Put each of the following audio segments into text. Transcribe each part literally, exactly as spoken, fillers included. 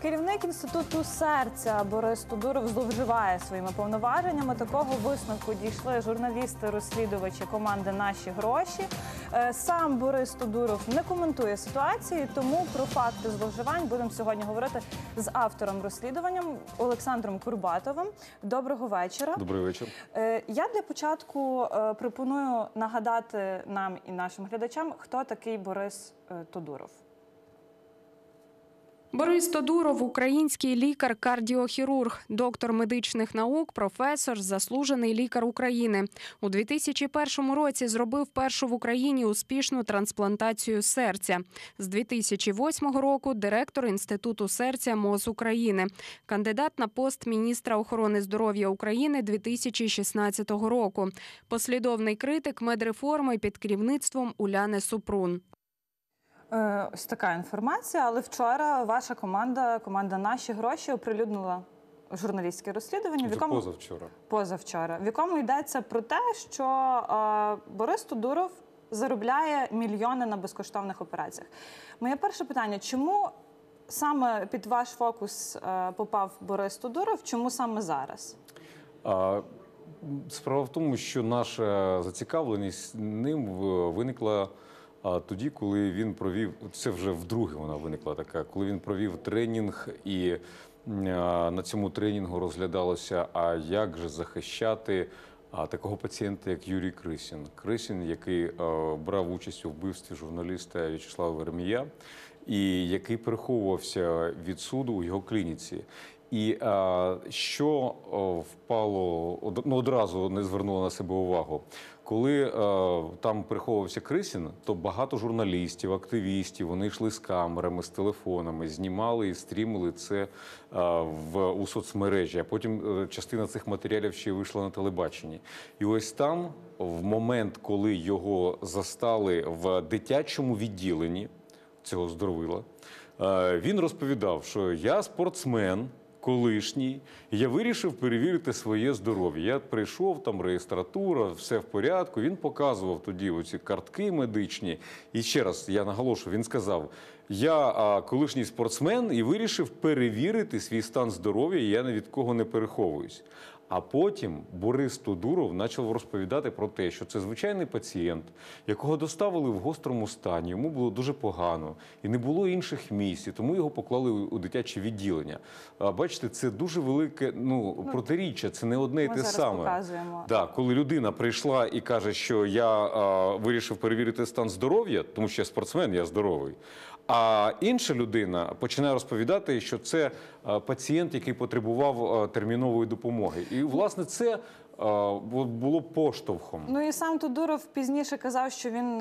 Керівник Інституту серця Борис Тодуров зловживає своїми повноваженнями. Такого висновку дійшли журналісти-розслідувачі команди «Наші гроші». Сам Борис Тодуров не коментує ситуації, тому про факти зловживань будемо сьогодні говорити з автором розслідування Олександром Курбатовим. Доброго вечора. Добрий вечір. Я для початку пропоную нагадати нам і нашим глядачам, хто такий Борис Тодуров. Борис Тодуров – український лікар-кардіохірург, доктор медичних наук, професор, заслужений лікар України. У дві тисячі першому році зробив першу в Україні успішну трансплантацію серця. З дві тисячі восьмого року – директор Інституту серця МОЗ України. Кандидат на пост міністра охорони здоров'я України дві тисячі шістнадцятого року. Послідовний критик медреформи під керівництвом Уляни Супрун. Ось така інформація, але вчора ваша команда, команда «Наші гроші» оприлюднила журналістське розслідування. В якому... Позавчора. Позавчора. В якому йдеться про те, що е, Борис Тодуров заробляє мільйони на безкоштовних операціях. Моє перше питання, чому саме під ваш фокус е, попав Борис Тодуров, чому саме зараз? А, справа в тому, що наша зацікавленість ним виникла А тоді, коли він провів, це вже вдруге вона виникла така, коли він провів тренінг і на цьому тренінгу розглядалося, а як же захищати а, такого пацієнта, як Юрій Крисін. Крисін, який а, брав участь у вбивстві журналіста В'ячеслава Веремія і який переховувався від суду у його клініці. І а, що о, впало, ну, одразу не звернуло на себе увагу. Коли е, там приховувався Крисін, то багато журналістів, активістів, вони йшли з камерами, з телефонами, знімали і стрімили це е, в, у соцмережі. А потім е, частина цих матеріалів ще вийшла на телебаченні. І ось там, в момент, коли його застали в дитячому відділенні цього здоровила, е, він розповідав, що я спортсмен, колишній, я вирішив перевірити своє здоров'я. Я прийшов, там реєстратура, все в порядку. Він показував тоді оці картки медичні. І ще раз, я наголошую, він сказав, я а, колишній спортсмен і вирішив перевірити свій стан здоров'я, і я ні від кого не переховуюсь. А потім Борис Тодуров почав розповідати про те, що це звичайний пацієнт, якого доставили в гострому стані, йому було дуже погано, і не було інших місць, і тому його поклали у дитяче відділення. А, бачите, це дуже велике ну, протиріччя, це не одне і те саме. Да, коли людина прийшла і каже, що я а, вирішив перевірити стан здоров'я, тому що я спортсмен, я здоровий, а інша людина починає розповідати, що це пацієнт, який потребував термінової допомоги. І, власне, це було поштовхом. Ну і сам Тодуров пізніше казав, що він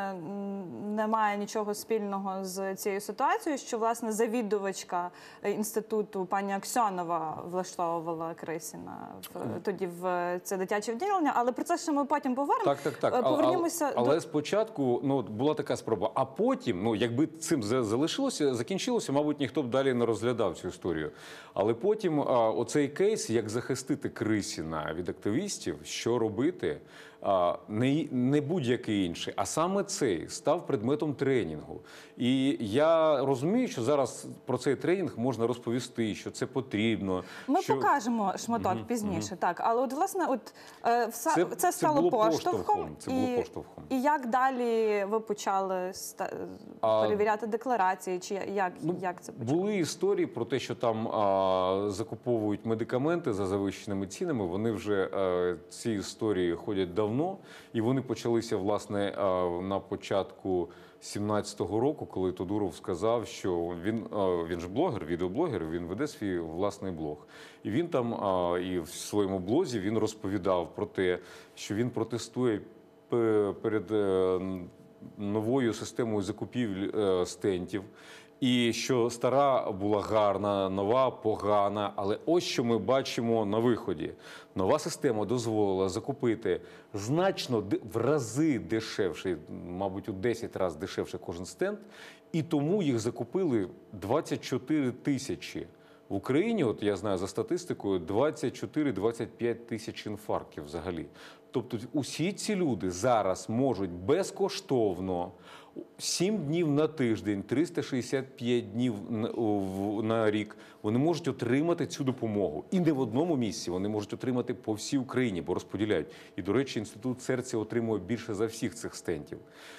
не має нічого спільного з цією ситуацією, що, власне, завідувачка інституту пані Аксьонова влаштовувала Крисіна в, тоді в це дитяче відділення, але про це ще ми потім поговоримо. Так, так, так. Повернімося але, але до... спочатку ну, була така спроба, а потім, ну, якби цим залишилося, закінчилося, мабуть, ніхто б далі не розглядав цю історію. Але потім а, оцей кейс, як захистити Крисіна від активістів, що робити, а, не, не будь-який інший, а саме цей став предметом тренінгу. І я розумію, що зараз про цей тренінг можна розповісти, що це потрібно. Ми що... покажемо шматок mm-hmm. пізніше, mm-hmm. так. Але от, власне, от, е, все, це, це стало це поштовхом. поштовхом. Це було і, поштовхом. І як далі ви почали ста... а... перевіряти декларації? Чи як, ну, як це почало? Були історії про те, що там а, закуповують медикаменти за завищеними цінами. Вони вже а, ці історії ходять давно. І вони почалися, власне, а, на початку сімнадцятого року, коли Тодуров сказав, що він, він ж блогер, відеоблогер, він веде свій власний блог. І він там, і в своєму блозі він розповідав про те, що він протестує перед новою системою закупівель стентів, і що стара була гарна, нова погана, але ось що ми бачимо на виході. Нова система дозволила закупити значно в рази дешевший, мабуть, у десять разів дешевше кожен стенд, і тому їх закупили двадцять чотири тисячі. В Україні, от я знаю за статистикою, двадцять чотири - двадцять п'ять тисяч інфарктів взагалі. Тобто усі ці люди зараз можуть безкоштовно сім днів на тиждень, триста шістдесят п'ять днів на- в- на рік вони можуть отримати цю допомогу. І не в одному місці, вони можуть отримати по всій Україні, бо розподіляють. І, до речі, Інститут серця отримує більше за всіх цих стентів.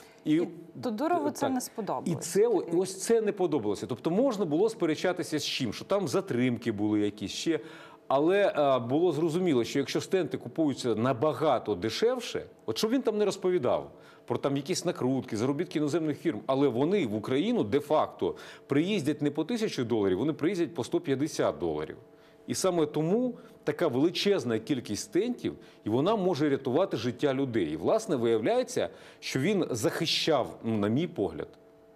І Тодурову це так. не сподобалось. І це о- ось це не подобалося. Тобто можна було сперечатися з чим, що там затримки були якісь ще. Але а, було зрозуміло, що якщо стенти купуються набагато дешевше, от що він там не розповідав про там якісь накрутки, заробітки іноземних фірм, але вони в Україну де-факто приїздять не по тисячу доларів, вони приїздять по сто п'ятдесят доларів. І саме тому така величезна кількість стентів, і вона може рятувати життя людей. І, власне, виявляється, що він захищав, ну, на мій погляд,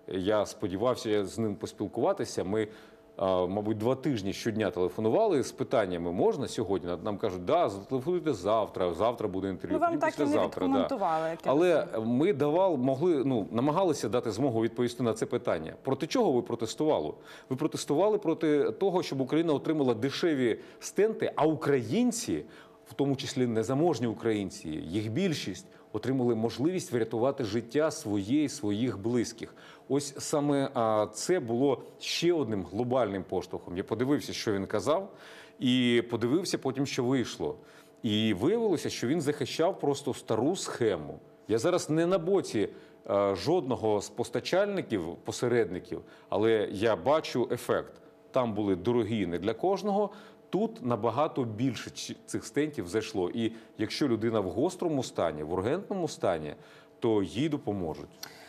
я сподівався з ним поспілкуватися, ми, а, мабуть, два тижні щодня телефонували з питаннями, можна сьогодні? Нам кажуть, да, зателефонуйте завтра, завтра буде інтерв'ю, Ну, вам потім так і не післязавтра, да. відкоментували. як я Але розумію. ми давали, могли, ну, намагалися дати змогу відповісти на це питання. Проти чого ви протестували? Ви протестували проти того, щоб Україна отримала дешеві стенти, а українці, в тому числі незаможні українці, їх більшість, отримали можливість врятувати життя своє і своїх близьких. Ось саме а, це було ще одним глобальним поштовхом. Я подивився, що він казав, і подивився потім, що вийшло. І виявилося, що він захищав просто стару схему. Я зараз не на боці е, жодного з постачальників, посередників, але я бачу ефект. Там були дорогі не для кожного, тут набагато більше чи- цих стентів зайшло. І якщо людина в гострому стані, в ургентному стані, то їй допоможуть.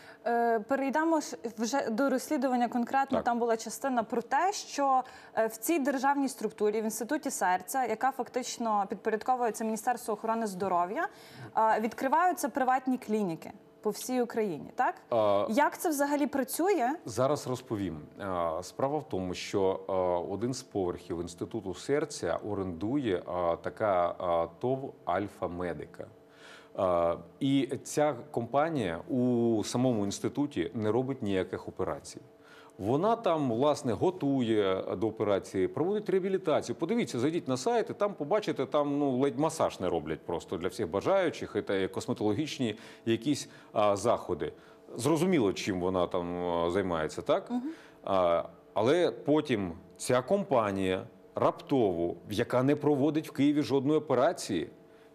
Е, Перейдемо ж вже до розслідування конкретно. Так. Там була частина про те, що е, в цій державній структурі, в Інституті серця, яка фактично підпорядковується Міністерству охорони здоров'я, е, відкриваються приватні клініки по всій Україні. Так? А, Як це взагалі працює? Зараз розповім. А, Справа в тому, що а, один з поверхів Інституту серця орендує а, така а, ТОВ «Альфа-Медика». А, І ця компанія у самому інституті не робить ніяких операцій. Вона там, власне, готує до операції, проводить реабілітацію. Подивіться, зайдіть на сайт, і там побачите, там ну, ледь масаж не роблять просто для всіх бажаючих, і та косметологічні якісь а, заходи. Зрозуміло, чим вона там а, займається, так? Угу. А, але потім ця компанія раптово, яка не проводить в Києві жодної операції,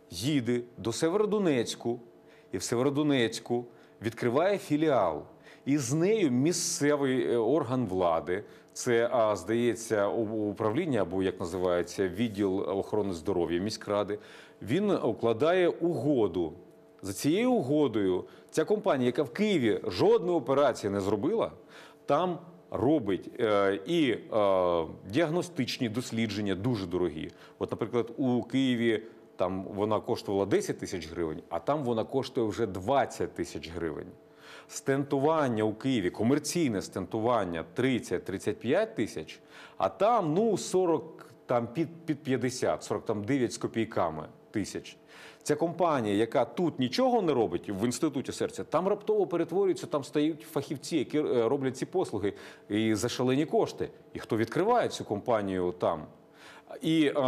їде до Северодонецьку, і в Северодонецьку відкриває філіал. І з нею місцевий орган влади, це, а, здається, управління, або, як називається, відділ охорони здоров'я міськради, він укладає угоду. За цією угодою ця компанія, яка в Києві жодної операції не зробила, там робить е, і е, діагностичні дослідження дуже дорогі. От, наприклад, у Києві там вона коштувала десять тисяч гривень, а там вона коштує вже двадцять тисяч гривень. Стентування у Києві, комерційне стентування тридцять - тридцять п'ять тисяч, а там, ну, сорок, там під, під п'ятдесят, сорок дев'ять з копійками тисяч. Ця компанія, яка тут нічого не робить в Інституті серця, там раптово перетворюються, там стають фахівці, які е, роблять ці послуги і за шалені кошти. І хто відкриває цю компанію там? І е,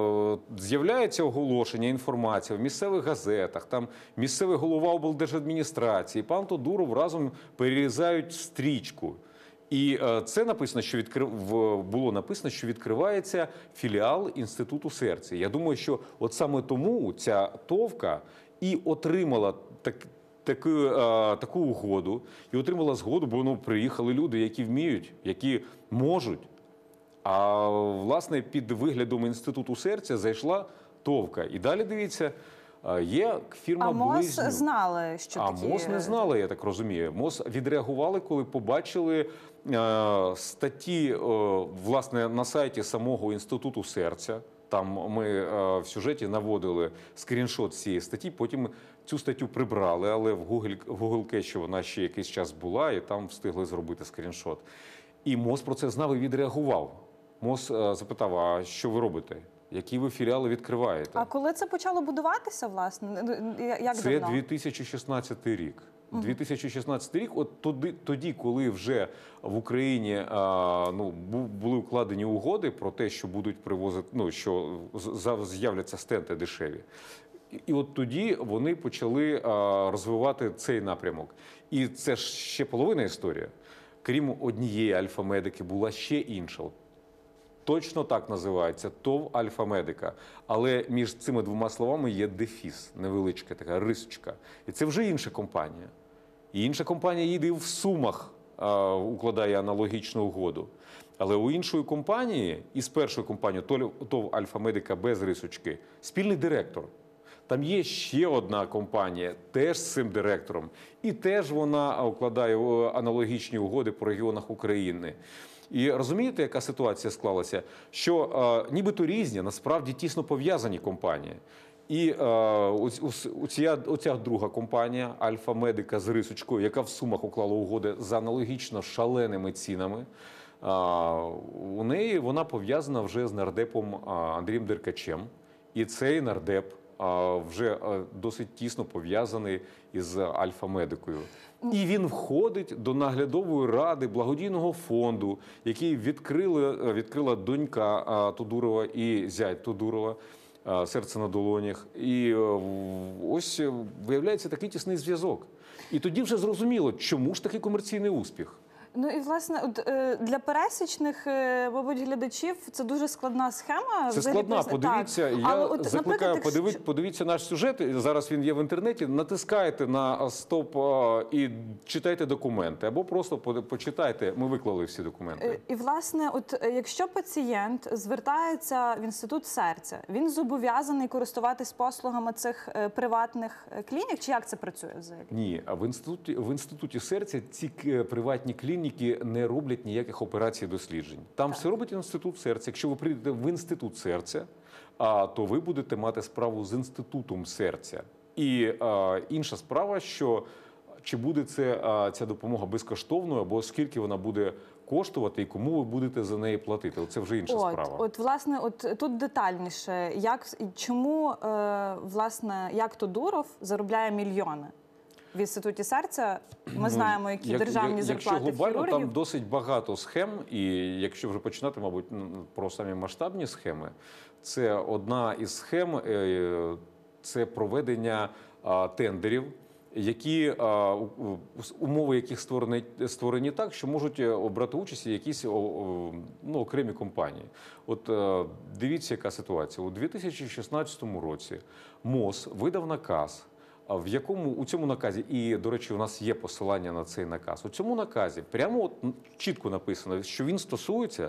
з'являється оголошення, інформація в місцевих газетах, там місцевий голова облдержадміністрації, пан Тодуров разом перерізають стрічку. І е, це написано, що відкрив... в- було написано, що відкривається філіал Інституту серця. Я думаю, що от саме тому ця ТОВка і отримала так, таку, е, таку угоду, і отримала згоду, бо ну, приїхали люди, які вміють, які можуть. А, власне, під виглядом Інституту серця зайшла ТОВка. І далі, дивіться, є фірма А МОЗ «Близнюк». знали, що А такі... МОЗ не знали, я так розумію. МОЗ відреагували, коли побачили е, статті, е, власне, на сайті самого Інституту серця. Там ми е, в сюжеті наводили скріншот цієї статті, потім цю статтю прибрали, але в Google, в Google Кеші вона ще якийсь час була, і там встигли зробити скріншот. І МОЗ про це знав і відреагував. МОЗ е, запитав, а що ви робите? Які ви філіали відкриваєте? А коли це почало будуватися, власне? Ну, Як Це давно? дві тисячі шістнадцятий рік. дві тисячі шістнадцятий рік, от тоді, тоді, коли вже в Україні а, ну, бу- були укладені угоди про те, що будуть привозити, ну, що з- за- з'являться стенти дешеві. І, і от тоді вони почали а, розвивати цей напрямок. І це ж ще половина історії. Крім однієї альфа-медики, була ще інша. Точно так називається ТОВ «Альфа-медика». Але між цими двома словами є дефіс, невеличка така рисочка. І це вже інша компанія. І інша компанія їде і в Сумах, а, укладає аналогічну угоду. Але у іншої компанії, і з першою компанією ТОВ «Альфа-медика» без рисочки, спільний директор. Там є ще одна компанія, теж з цим директором. І теж вона укладає аналогічні угоди по регіонах України. І розумієте, яка ситуація склалася? Що е, нібито різні, насправді тісно пов'язані компанії. І е, оця, оця друга компанія, «Альфа-медика» з рисочкою, яка в Сумах уклала угоди за аналогічно шаленими цінами, е, у неї вона пов'язана вже з нардепом е, Андрієм Деркачем. І цей нардеп вже досить тісно пов'язаний із «Альфа-медикою». І він входить до наглядової ради благодійного фонду, який відкрили, відкрила донька Тодурова і зять Тодурова, «Серце на долонях». І ось виявляється такий тісний зв'язок. І тоді вже зрозуміло, чому ж такий комерційний успіх. Ну і, власне, от, е, для пересічних, е, мабуть, глядачів це дуже складна схема. Це складна, поясни- подивіться, Так. я Але от, закликаю, наприклад, подиві- якщо- подивіться наш сюжет, зараз він є в інтернеті, натискайте на стоп а, і читайте документи, або просто по- почитайте, ми виклали всі документи. Е, І, власне, от е, якщо пацієнт звертається в інститут серця, він зобов'язаний користуватись послугами цих е, приватних е, клінік, чи як це працює взагалі? Ні, а в інституті, в інституті серця ці к- приватні клініки не роблять ніяких операцій досліджень. Там все робить інститут серця. Якщо ви прийдете в інститут серця, а, то ви будете мати справу з інститутом серця. І а, інша справа, що чи буде це, а, ця допомога безкоштовною, або скільки вона буде коштувати і кому ви будете за неї платити. Це вже інша От, справа. от, власне, от тут детальніше, як, чому, е, власне, як Тодуров заробляє мільйони? В інституті серця ми знаємо, які Як- державні як- зарплати Якщо глобально, хірургів. там досить багато схем, і якщо вже починати, мабуть, про самі масштабні схеми, це одна із схем, е, це проведення а, тендерів, які а, у- у- умови яких створені, створені так, що можуть обрати участь якісь о, о, ну, окремі компанії. От е, дивіться, яка ситуація. У дві тисячі шістнадцятому році МОЗ видав наказ, в якому у цьому наказі, і, до речі, у нас є посилання на цей наказ, у цьому наказі прямо от чітко написано, що він стосується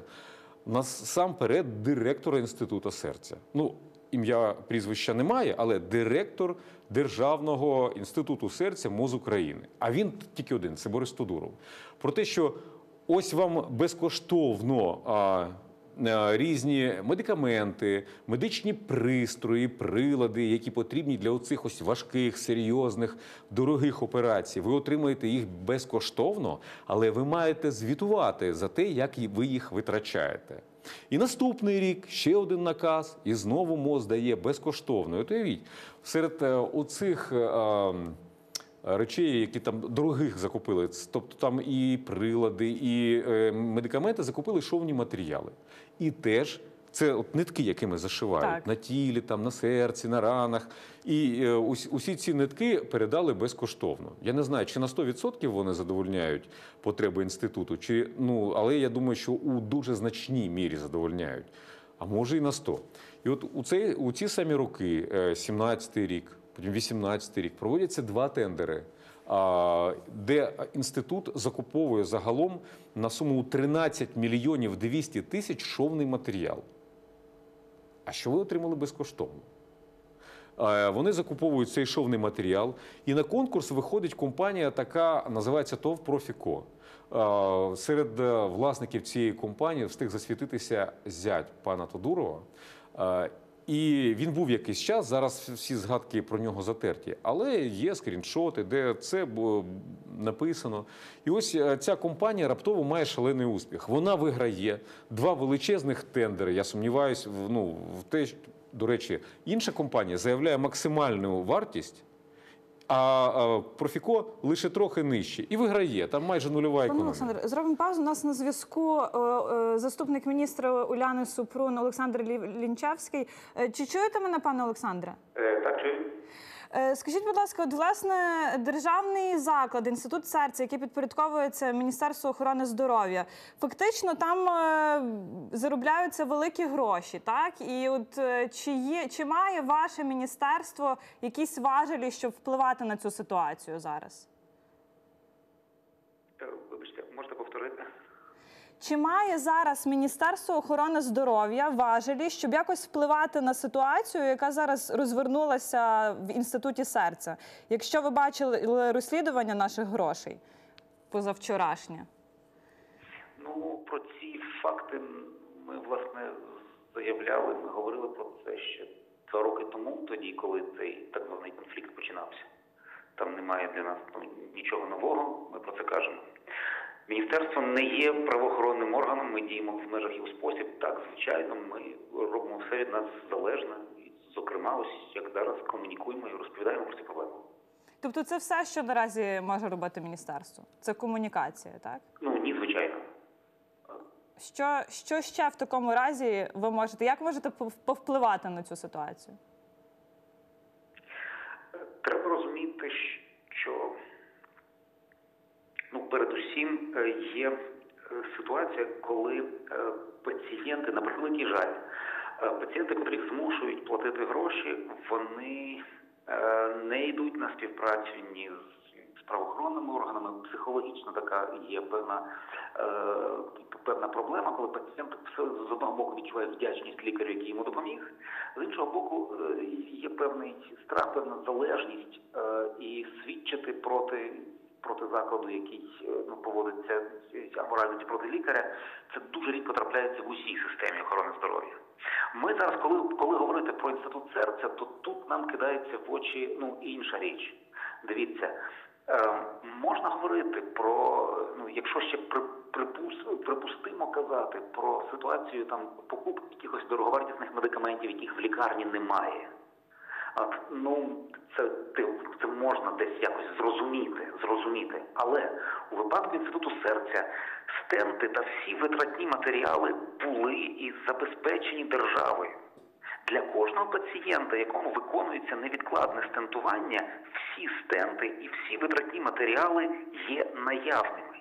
насамперед директора Інституту серця. Ну, ім'я, прізвища немає, але директор Державного інституту серця МОЗ України. А він тільки один – це Борис Тодуров. Про те, що ось вам безкоштовно а, різні медикаменти, медичні пристрої, прилади, які потрібні для оцих ось важких, серйозних, дорогих операцій. Ви отримаєте їх безкоштовно, але ви маєте звітувати за те, як ви їх витрачаєте. І наступний рік ще один наказ, і знову МОЗ дає безкоштовно. І от уявіть, серед оцих речей, які там дорогих закупили, тобто там і прилади, і медикаменти, закупили шовні матеріали. І теж це от нитки, якими зашивають Так. на тілі, там, на серці, на ранах. І е, усі, усі ці нитки передали безкоштовно. Я не знаю, чи на сто відсотків вони задовольняють потреби інституту, чи, ну, але я думаю, що у дуже значній мірі задовольняють. А може і на сто. І от у, цей, у ці самі роки, сімнадцятий рік, потім вісімнадцятий рік, проводяться два тендери, де інститут закуповує загалом на суму тринадцять мільйонів двісті тисяч шовний матеріал. А що ви отримали безкоштовно? Вони закуповують цей шовний матеріал, і на конкурс виходить компанія така, називається ТОВ «Профіко». Серед власників цієї компанії встиг засвітитися зять пана Тодурова. І він був якийсь час, зараз всі згадки про нього затерті. Але є скріншоти, де це написано. І ось ця компанія раптово має шалений успіх. Вона виграє два величезних тендери. Я сумніваюся в, ну, в те, що, до речі, інша компанія заявляє максимальну вартість, а Профіко лише трохи нижче. І виграє, там майже нульова Пане економія. Олександр, зробимо паузу. У нас на зв'язку е, е, заступник міністра Уляни Супрун Олександр Лінчевський. Е, Чи чуєте мене, пане Олександре? Е, так, чую. Е, Скажіть, будь ласка, от, власне, державний заклад, інститут серця, який підпорядковується Міністерству охорони здоров'я, фактично там е, заробляються великі гроші, так? І от е, чи є, чи має ваше міністерство якісь важелі, щоб впливати на цю ситуацію зараз? Вибачте, можете повторити? Чи має зараз Міністерство охорони здоров'я важелі, щоб якось впливати на ситуацію, яка зараз розвернулася в Інституті серця? Якщо ви бачили розслідування наших грошей позавчорашнє? Ну, про ці факти ми, власне, заявляли, ми говорили про це ще два роки тому, тоді, коли цей так званий конфлікт починався. Там немає для нас ну, нічого нового, ми про це кажемо. Міністерство не є правоохоронним органом, ми діємо в межах його спосіб. Так, звичайно, ми робимо все від нас залежне. І, зокрема, ось як зараз комунікуємо і розповідаємо про ці проблеми. Тобто це все, що наразі може робити міністерство? Це комунікація, так? Ну, ні, звичайно. Що, що ще в такому разі ви можете, як можете повпливати на цю ситуацію? Треба розуміти, що ну, передусім є ситуація, коли пацієнти, на превеликий жаль, пацієнти, котрих змушують платити гроші, вони не йдуть на співпрацю ні з правоохоронними органами. Психологічно така є певна, певна проблема, коли пацієнт з одного боку відчуває вдячність лікарю, який йому допоміг, з іншого боку є певний страх, певна залежність і свідчити проти проти закладу, який ну, поводиться аморально проти лікаря, це дуже рідко трапляється в усій системі охорони здоров'я. Ми зараз, коли, коли говорити про інститут серця, то тут нам кидається в очі ну, інша річ. Дивіться, е, можна говорити про, ну, якщо ще при, припус, припустимо казати про ситуацію там покупки якихось дороговартісних медикаментів, яких в лікарні немає. От, ну, це, це можна десь якось зрозуміти, зрозуміти. Але у випадку інституту серця стенти та всі витратні матеріали були і забезпечені державою. Для кожного пацієнта, якому виконується невідкладне стентування, всі стенти і всі витратні матеріали є наявними.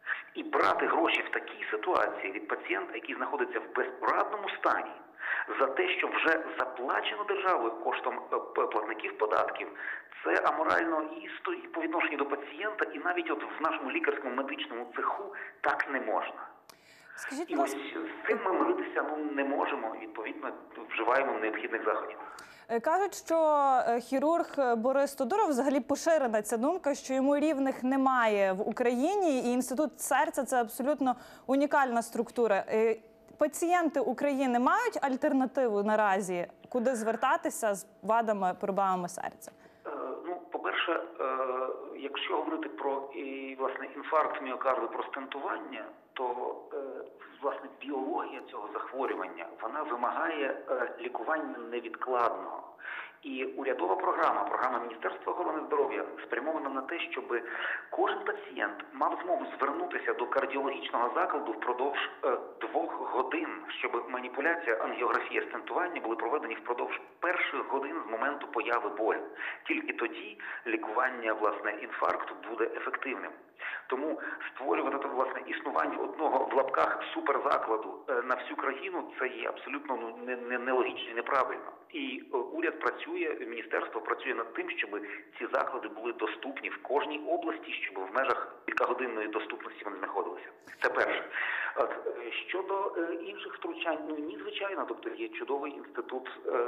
І брати гроші в такій ситуації від пацієнта, який знаходиться в безпорадному стані, за те, що вже заплачено державою коштом платників податків, це аморально і по відношенню до пацієнта, і навіть от в нашому лікарському медичному цеху так не можна. Скажіть, і ось з цим ми миритися ну, не можемо, відповідно, вживаємо необхідних заходів. Кажуть, що хірург Борис Тодуров, взагалі поширена ця думка, що йому рівних немає в Україні, і інститут серця – це абсолютно унікальна структура. Пацієнти України мають альтернативу наразі, куди звертатися з вадами, проблемами серця? Е, ну, по-перше, е, якщо говорити про і, власне, інфаркт міокарду, про стентування, то е, власне біологія цього захворювання, вона вимагає е, лікування невідкладного. І урядова програма, програма Міністерства охорони здоров'я спрямована на те, щоб кожен пацієнт мав змогу звернутися до кардіологічного закладу впродовж е, двох годин, щоб маніпуляція, ангіографія, стентування були проведені впродовж перших годин з моменту появи болю. Тільки тоді лікування, власне, інфаркту буде ефективним. Тому створювати, власне, існування одного в лапках суперзакладу на всю країну – це є абсолютно ну, нелогічно і неправильно. І уряд працює, міністерство працює над тим, щоб ці заклади були доступні в кожній області, щоб в межах кількагодинної доступності вони знаходилися. Це перше. От, щодо е, інших втручань, ну ні, звичайно, тобто є чудовий інститут, е,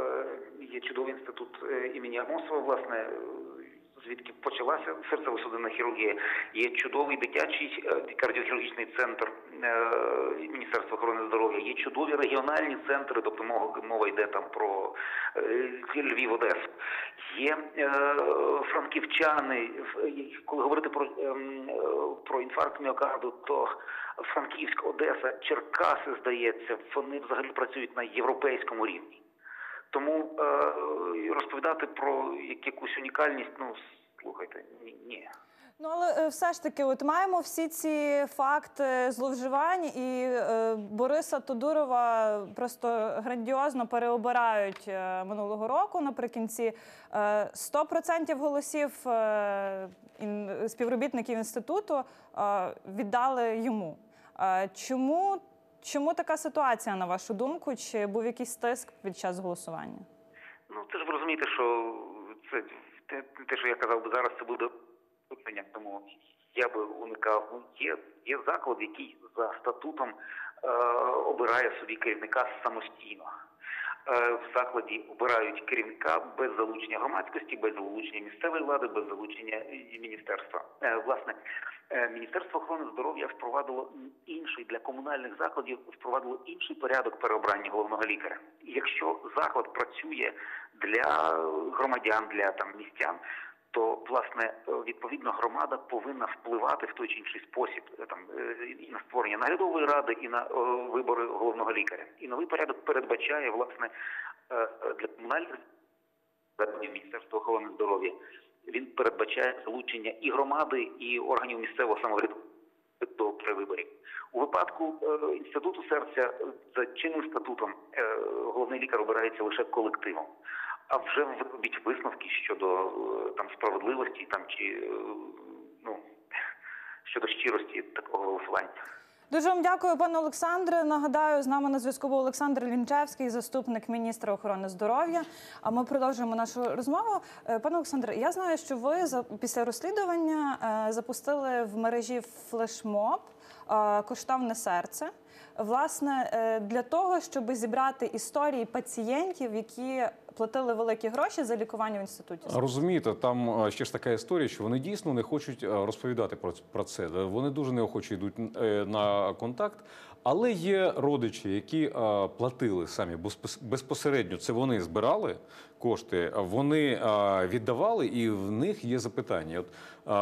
є чудовий інститут е, імені Амосова, власне, звідки почалася серцево-судинна хірургія. Є чудовий дитячий кардіохірургічний центр Міністерства охорони здоров'я, є чудові регіональні центри, тобто мова йде там про Львів, Одесу. Є франківчани, коли говорити про, про інфаркт міокарду, то Франківськ, Одеса, Черкаси, здається, вони взагалі працюють на європейському рівні. Тому е, розповідати про якусь унікальність, ну, слухайте, ні. ні. Ну, але е, все ж таки, от маємо всі ці факти зловживань, і е, Бориса Тодурова просто грандіозно переобирають е, минулого року наприкінці. Е, сто відсотків голосів е, ін, співробітників інституту е, віддали йому. Е, чому, чому така ситуація, на вашу думку? Чи був якийсь тиск під час голосування? Ну, це ж ви розумієте, що це те, те, що я казав би зараз, це буде питання, тому я би уникав. Є, є заклад, який за статутом е, обирає собі керівника самостійно. Е, в закладі обирають керівника без залучення громадськості, без залучення місцевої влади, без залучення міністерства. Е, власне, е, Міністерство охорони здоров'я впровадило інший для комунальних закладів, впровадило інший порядок переобрання головного лікаря. І якщо заклад працює для громадян, для там містян, то, власне, відповідно, громада повинна впливати в той чи інший спосіб там, і на створення наглядової ради, і на о, вибори головного лікаря. І новий порядок передбачає, власне, для комунальних закладів Міністерства охорони здоров'я, він передбачає залучення і громади, і органів місцевого самоврядування при виборі. У випадку е, Інституту серця за чинним статутом е, головний лікар обирається лише колективом. А вже робіть висновки щодо там справедливості там чи ну щодо щирості такого голосування. Дуже вам дякую, пане Олександре. Нагадаю, з нами на зв'язку був Олександр Лінчевський, заступник міністра охорони здоров'я. А ми продовжуємо нашу розмову. Пане Олександре, я знаю, що ви після розслідування запустили в мережі флешмоб «Коштовне серце». Власне, для того, щоб зібрати історії пацієнтів, які платили великі гроші за лікування в інституті. Розумієте, там ще ж така історія, що вони дійсно не хочуть розповідати про це. Вони дуже неохоче йдуть на контакт. Але є родичі, які платили самі безпосередньо. Це вони збирали кошти, вони віддавали, і в них є запитання. От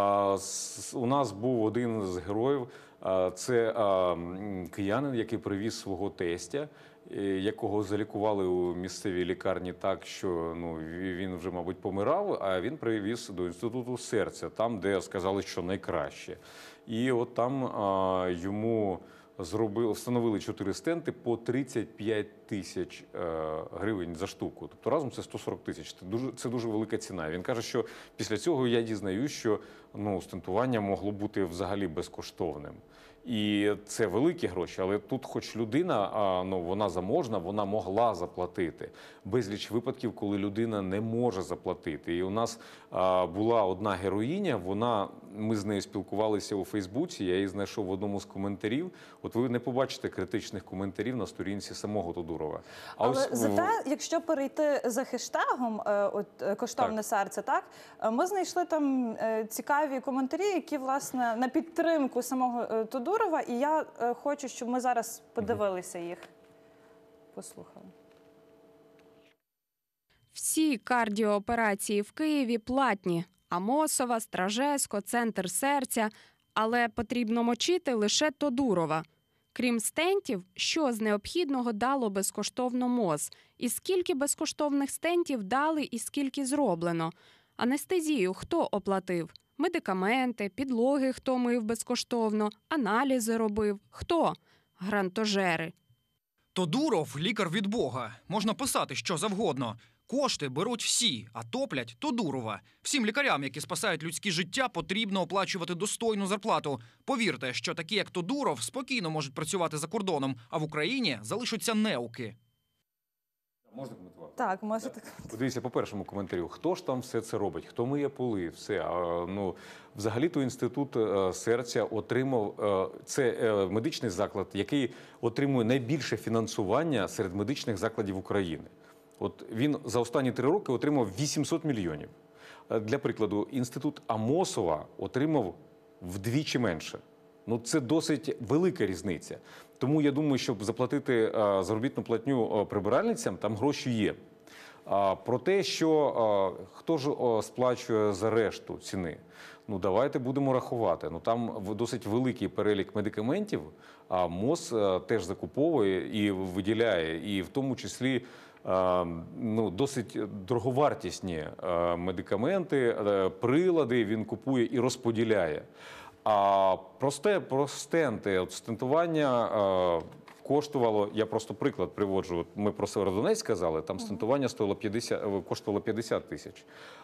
у нас був один з героїв. Це киянин, який привіз свого тестя, якого залікували у місцевій лікарні так, що ну, він вже, мабуть, помирав, а він привіз до Інституту серця, там, де сказали, що найкраще. І от там а, йому зробили, встановили чотири стенти по тридцять п'ять тисяч гривень за штуку. Тобто разом це сто сорок тисяч. Це дуже, це дуже велика ціна. Він каже, що після цього я дізнаюсь, що ну, стентування могло бути взагалі безкоштовним. І це великі гроші, але тут хоч людина, ну, вона заможна, вона могла заплатити. Безліч випадків, коли людина не може заплатити. І у нас а, була одна героїня, вона, ми з нею спілкувалися у Фейсбуці, я її знайшов в одному з коментарів. От ви не побачите критичних коментарів на сторінці самого Тодурова. А але ось, зате, якщо перейти за хештегом от, «Коштовне так. серце», так, ми знайшли там цікаві коментарі, які, власне, на підтримку самого Тодурова. І я е, хочу, щоб ми зараз подивилися їх. Послухали. Всі кардіооперації в Києві платні. Амосова, Стражесько, Центр серця. Але потрібно мочити лише Тодурова. Крім стентів, що з необхідного дало безкоштовно МОЗ? І скільки безкоштовних стентів дали і скільки зроблено? Анестезію хто оплатив? Медикаменти, підлоги хто мив безкоштовно, аналізи робив. Хто? Грантожери. Тодуров – лікар від Бога. Можна писати що завгодно. Кошти беруть всі, а топлять Тодурова. Всім лікарям, які спасають людські життя, потрібно оплачувати достойну зарплату. Повірте, що такі, як Тодуров, спокійно можуть працювати за кордоном, а в Україні залишаться неуки. Можна коментувати? Так, можете. Подивіться по першому коментарю. Хто ж там все це робить? Хто миє поли? Все. А, ну, взагалі-то Інститут серця отримав... Це медичний заклад, який отримує найбільше фінансування серед медичних закладів України. От він за останні три роки отримав вісімсот мільйонів. Для прикладу, Інститут Амосова отримав вдвічі менше. Ну, це досить велика різниця. Тому я думаю, щоб заплатити а, заробітну платню а, прибиральницям, там гроші є. А, про те, що а, хто ж а, сплачує за решту ціни, ну давайте будемо рахувати. Ну там досить великий перелік медикаментів, а МОЗ а, теж закуповує і виділяє, і в тому числі ну, досить дороговартісні медикаменти, прилади він купує і розподіляє. А просте, простенти, от стентування коштувало, я просто приклад приводжу, ми про Северодонецьк сказали, там стентування стоїло п'ятдесят, коштувало п'ятдесят тисяч.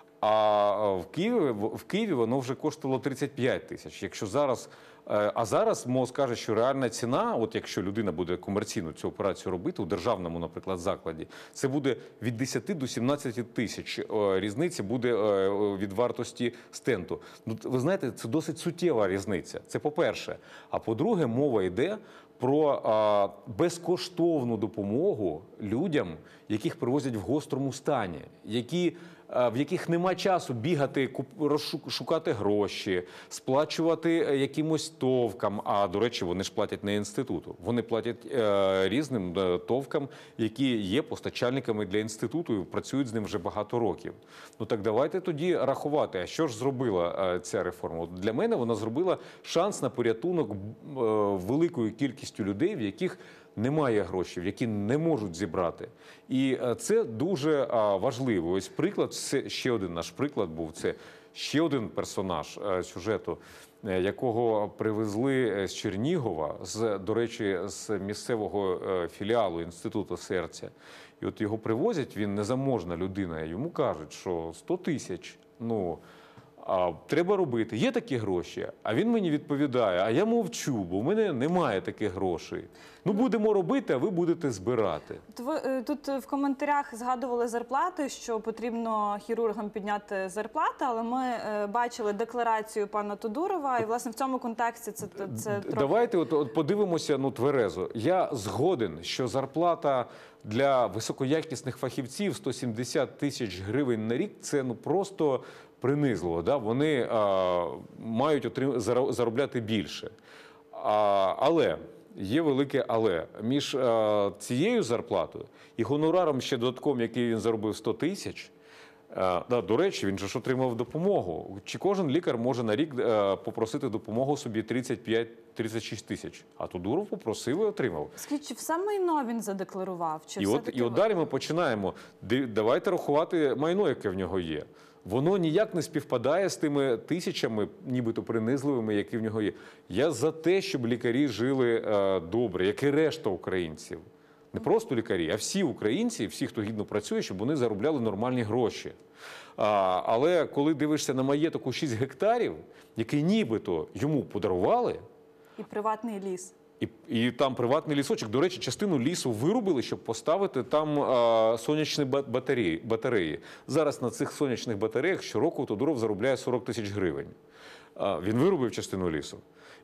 А в Києві, в Києві воно вже коштувало тридцять п'ять тисяч. Якщо зараз, а зараз МОЗ каже, що реальна ціна, от якщо людина буде комерційно цю операцію робити у державному, наприклад, закладі, це буде від десяти до сімнадцяти тисяч. Різниця буде від вартості стенту. Ну, ви знаєте, це досить суттєва різниця. Це по-перше. А по-друге, мова йде про а, безкоштовну допомогу людям, яких привозять в гострому стані, які, а, в яких нема часу бігати, куп, розшук, шукати гроші, сплачувати якимось товкам. А, до речі, вони ж платять не інституту. Вони платять а, різним а, товкам, які є постачальниками для інституту і працюють з ним вже багато років. Ну так давайте тоді рахувати, а що ж зробила а, ця реформа? От для мене вона зробила шанс на порятунок а, великої кількості людей, в яких немає грошей, які не можуть зібрати. І це дуже важливо. Ось приклад, це ще один наш приклад був, це ще один персонаж сюжету, якого привезли з Чернігова, з, до речі, з місцевого філіалу Інституту серця. І от його привозять, він незаможна людина, йому кажуть, що сто тисяч, ну, А, треба робити. Є такі гроші? А він мені відповідає, а я мовчу, бо в мене немає таких грошей. Ну, будемо робити, а ви будете збирати. Тут в коментарях згадували зарплати, що потрібно хірургам підняти зарплати, але ми бачили декларацію пана Тодурова, і, власне, в цьому контексті це, це трохи... Давайте от, от подивимося, ну, тверезо. Я згоден, що зарплата для високоякісних фахівців сто сімдесят тисяч гривень на рік – це, ну, просто принизливо, да? Вони а, мають отрим... заробляти більше. А, але, є велике але, між а, цією зарплатою і гонораром ще додатком, який він заробив сто тисяч, а, да, до речі, він же ж отримав допомогу. Чи кожен лікар може на рік а, попросити допомогу собі тридцять п'ять - тридцять шість тисяч? А Тодуров попросив і отримав. Скажіть, чи все майно він задекларував? Чи і, от, і от далі ми починаємо. Давайте рахувати майно, яке в нього є. Воно ніяк не співпадає з тими тисячами, нібито принизливими, які в нього є. Я за те, щоб лікарі жили е, добре, як і решта українців. Не просто лікарі, а всі українці, всі, хто гідно працює, щоб вони заробляли нормальні гроші. А, але коли дивишся на маєток у шість гектарів, який нібито йому подарували... І приватний ліс. І, і там приватний лісочок. До речі, частину лісу вирубили, щоб поставити там а, сонячні батареї, батареї. Зараз на цих сонячних батареях щороку Тодуров заробляє сорок тисяч гривень. А, він вирубив частину лісу.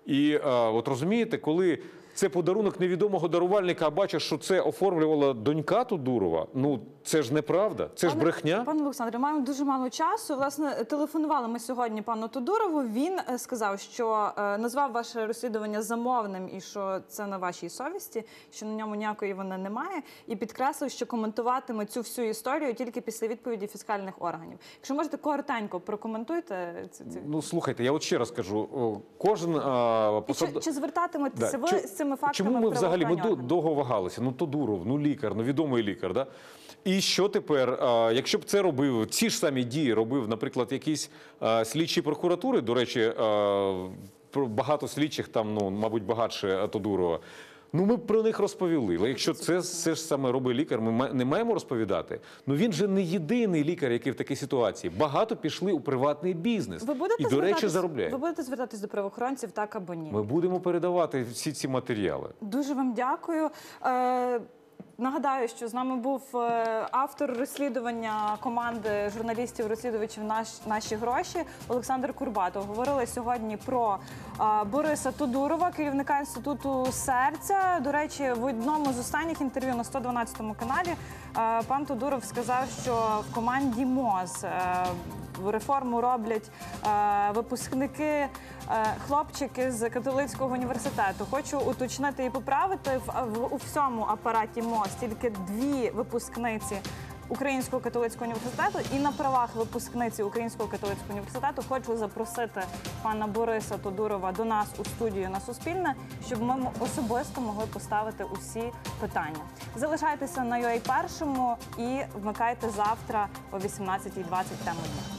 І а, от розумієте, коли це подарунок невідомого дарувальника, а бачиш, що це оформлювала донька Тодурова, ну це ж неправда, це пане, ж брехня. Пане Олександре, маємо дуже мало часу. Власне, телефонували ми сьогодні пану Тодурову. Він сказав, що е, назвав ваше розслідування замовним і що це на вашій совісті, що на ньому ніякої вини немає, і підкреслив, що коментуватиме цю всю історію тільки після відповіді фіскальних органів. Якщо можете, коротенько прокоментуйте. Ці, ці... Ну, слухайте, я от ще раз кажу, кожен... А, посад... чи, чи звертатиметеся да. ви з цими фактами? Чому ми взагалі ми органи? довго вагалися? Ну, Тодуров, ну лікар, ну відомий лікар, да? І що тепер, а, якщо б це робив, ці ж самі дії робив, наприклад, якісь а, слідчі прокуратури, до речі, а, багато слідчих там, ну, мабуть, багатше Тодурова, ну, ми б про них розповіли. Але якщо це все ж саме робить лікар, ми не маємо розповідати. Ну, він же не єдиний лікар, який в такій ситуації. Багато пішли у приватний бізнес. Ви будете і, до речі, заробляють. Ви будете звертатись до правоохоронців, так або ні? Ми будемо передавати всі ці матеріали. Дуже вам дякую. Е, Нагадаю, що з нами був автор розслідування команди журналістів-розслідувачів «Наш, «Наші гроші» Олександр Курбатов. Говорили сьогодні про а, Бориса Тодурова, керівника Інституту серця. До речі, в одному з останніх інтерв'ю на сто дванадцятому каналі а, пан Тодуров сказав, що в команді МОЗ а, реформу роблять а, випускники, а, хлопчики з католицького університету. Хочу уточнити і поправити, в, в, у всьому апараті МОЗ тільки дві випускниці Українського католицького університету. І на правах випускниці Українського католицького університету хочу запросити пана Бориса Тодурова до нас у студію на Суспільне, щоб ми особисто могли поставити усі питання. Залишайтеся на ю ей Першому і вмикайте завтра о вісімнадцятій двадцять тему дня.